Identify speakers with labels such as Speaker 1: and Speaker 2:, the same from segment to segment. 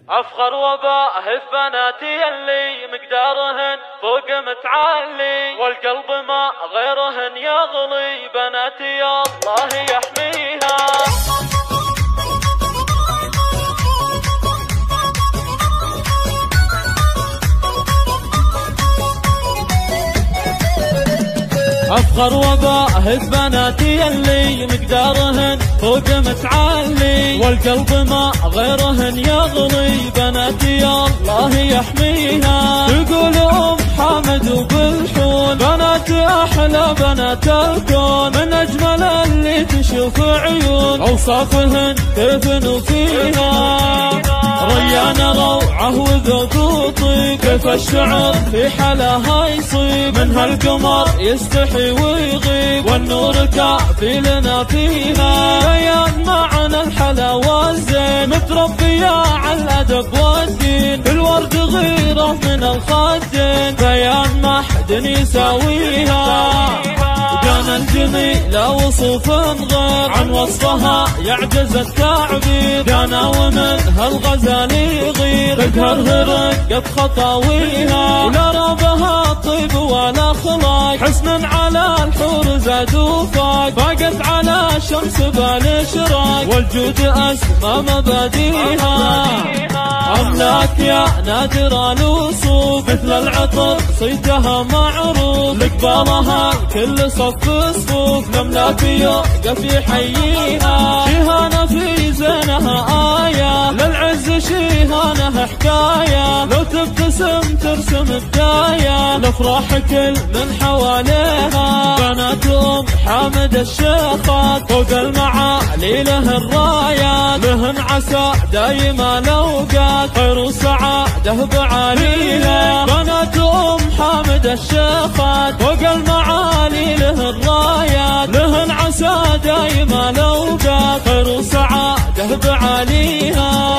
Speaker 1: أفخر وباهي في بناتي اللي مقدارهن فوق متعالي، والقلب ما غيرهن يغلي، بناتي الله يحميها. أفخر وباهي في بناتي اللي مقدارهن فوق متعالي، والقلب ما غيرهن يغلي، بناتي الله يحميها. تقول أم حامد وبالحون بناتي أحلى بنات الكون، من أجمل اللي تشوف عيون أوصافهن كيف نوفيها. ريان روعه وذوق وطيب، كيف الشعر في حلاها يصيب، من هالقمر يستحي ويغيب، والنور كافي لنا فيها. بيان معنى الحلاوة الزين، متربية على الأدب والدين، بالورد غيره من الخدين، بيان ما حد يساويها. جانا الجميلة وصوف غير عن وصفها يعجز التعبير، جانا ومنها الغزال يغير، بقهر رقت خطاويها، ولا ربها طيب ولا خلاق، حسن على الحور زاد وفاق، فاقت على الشمس بالاشراق، والجود اسمى مباديها. أملاك يا نادر الوصوف، مثل العطر صيتها معروف، لقبالها كل صف صفوف، الأملاك يوقف يحييها. شيهانة في زينها آية، للعز شيهانة حكاية، لو تبتسم ترسم بداية، الأفراح كل من حواليها. بنات أم حامد الشيخات فوق المعالي له الرايات، لهن عسى دايما الأوقات خير وسعادة بعاليها. بنات أم حامد الشيخات فوق المعالي له الرايات، لهن عسى دايما الأوقات خير وسعادة بعاليها.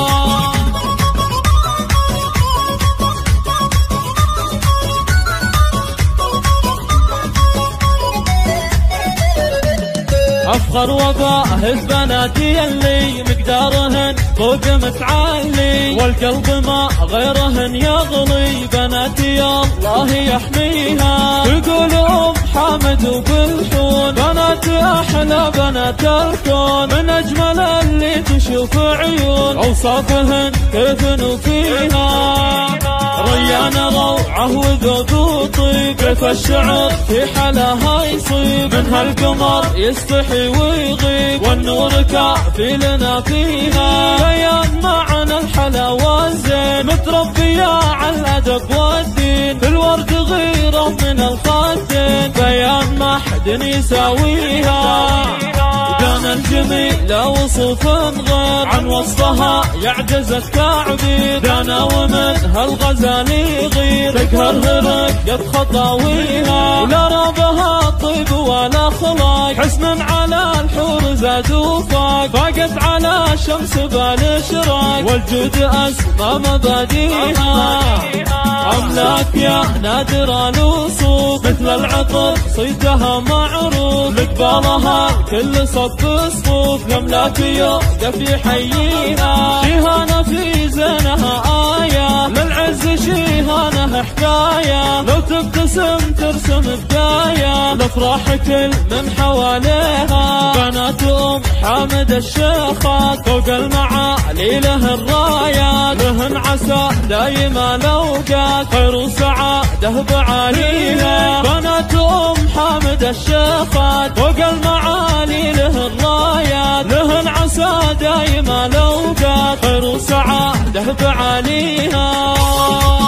Speaker 1: أفخر وباهي في بناتي اللي مقدارهن فوق متعالي، والقلب ما غيرهن يغلي، بناتي الله يحميها. تقول أم حامد وبالحون بناتي أحلى بنات الكون، من أجمل اللي تشوف عيون أوصافهن كيف نوفيها. ريان روعه وذوق وطيب، كيف الشعر في حلاها يصيب، من هالقمر يستحي ويغيب، والنور كافي لنا فيها. بيان معنى الحلاوة الزين، متربية على الأدب والدين، بالورد غيره من الخدين، بيان ما حد يساويها. جانا الجميلة وصوف غير عن وصفها يعجز التعبير، جانا ومنها الغزال يغير، بقهر رقت خطاويها، ولا ربها طيب ولا خلاق، حسن على الحور زاد وفاق، فاقت على الشمس بالاشراق، والجود اسمى مباديها. أملاك يا نادر الوصوف، مثل العطر صيتها معروف، لقبالها كل صف صفوف، الأملاك يوقف يحييها. شيهانة في زينها آية، للعز شيهانة حكاية، لو تبتسم ترسم بداية، الأفراح كل من حواليها. بنات أم حامد الشيخات فوق المعالي له الرايات، لهن عسى دايما الأوقات خير وسعادة بعاليها. بنات أم حامد الشيخات فوق المعالي له الرايات، لهن عسى دايما الأوقات خير وسعادة بعاليها.